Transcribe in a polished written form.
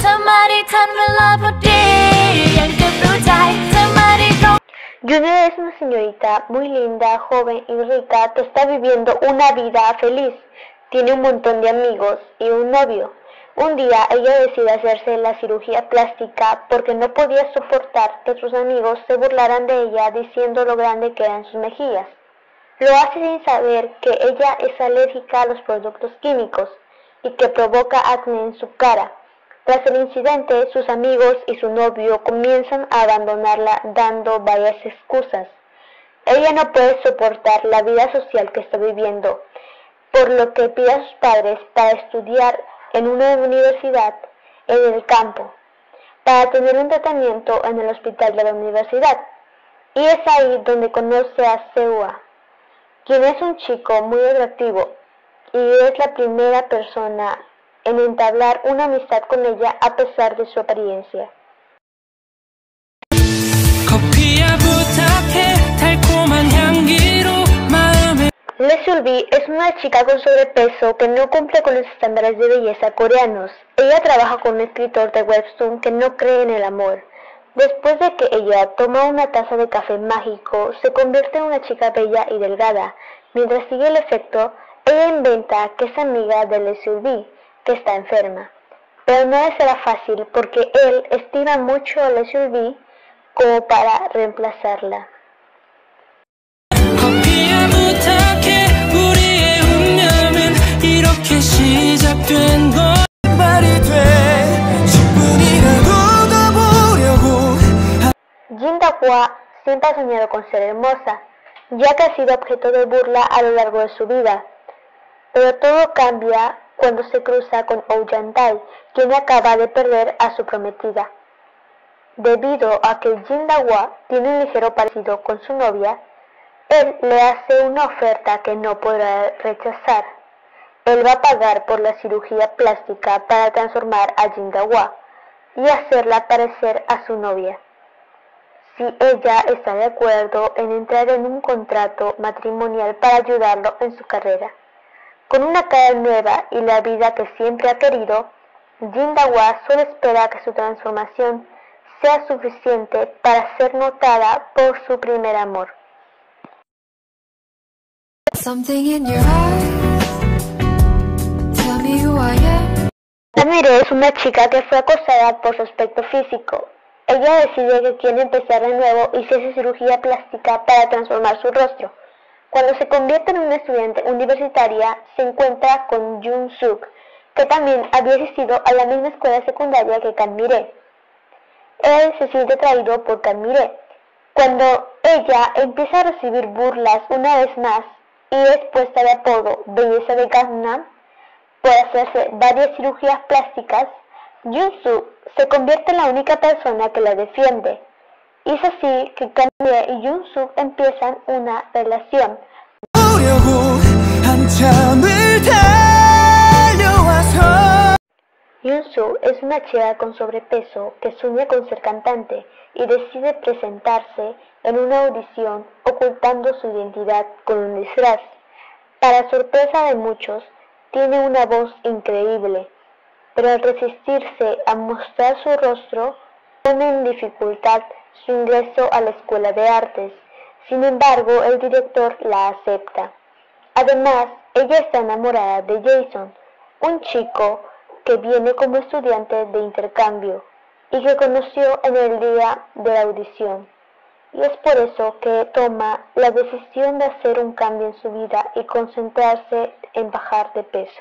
Junior es una señorita muy linda, joven y rica que está viviendo una vida feliz. Tiene un montón de amigos y un novio. Un día ella decide hacerse la cirugía plástica porque no podía soportar que sus amigos se burlaran de ella diciendo lo grande que eran sus mejillas. Lo hace sin saber que ella es alérgica a los productos químicos y que provoca acné en su cara. Tras el incidente, sus amigos y su novio comienzan a abandonarla dando varias excusas. Ella no puede soportar la vida social que está viviendo, por lo que pide a sus padres para estudiar en una universidad en el campo, para tener un tratamiento en el hospital de la universidad. Y es ahí donde conoce a Seua, quien es un chico muy atractivo y es la primera persona en entablar una amistad con ella a pesar de su apariencia. Lee Seul-bi es una chica con sobrepeso que no cumple con los estándares de belleza coreanos. Ella trabaja con un escritor de webtoon que no cree en el amor. Después de que ella toma una taza de café mágico, se convierte en una chica bella y delgada. Mientras sigue el efecto, ella inventa que es amiga de Lee Seul-bi, que está enferma. Pero no le será fácil porque él estima mucho a Lee Seul-bi como para reemplazarla. Jin Da-hwa siempre ha soñado con ser hermosa, ya que ha sido objeto de burla a lo largo de su vida. Pero todo cambia cuando se cruza con Oh Jan-tae, quien acaba de perder a su prometida. Debido a que Jin Da-hwa tiene un ligero parecido con su novia, él le hace una oferta que no podrá rechazar. Él va a pagar por la cirugía plástica para transformar a Jin Da-hwa y hacerla parecer a su novia, si ella está de acuerdo en entrar en un contrato matrimonial para ayudarlo en su carrera. Con una cara nueva y la vida que siempre ha querido, Jin Da-hwa solo espera que su transformación sea suficiente para ser notada por su primer amor. Samire es una chica que fue acosada por su aspecto físico. Ella decide que quiere empezar de nuevo y se hace cirugía plástica para transformar su rostro. Cuando se convierte en una estudiante universitaria, se encuentra con Jung-suk, que también había asistido a la misma escuela secundaria que Kan-mire. Él se siente atraído por Kan-mire. Cuando ella empieza a recibir burlas una vez más y es puesta de apodo Belleza de Gangnam por hacerse varias cirugías plásticas, Jung-suk se convierte en la única persona que la defiende. Y es así que Kan-mire y Jung-suk empiezan una relación. Jung-suk es una chica con sobrepeso que sueña con ser cantante y decide presentarse en una audición ocultando su identidad con un disfraz. Para sorpresa de muchos, tiene una voz increíble, pero al resistirse a mostrar su rostro, pone en dificultad su ingreso a la escuela de artes. Sin embargo, el director la acepta. Además, ella está enamorada de Jason, un chico que viene como estudiante de intercambio y que conoció en el día de la audición. Y es por eso que toma la decisión de hacer un cambio en su vida y concentrarse en bajar de peso.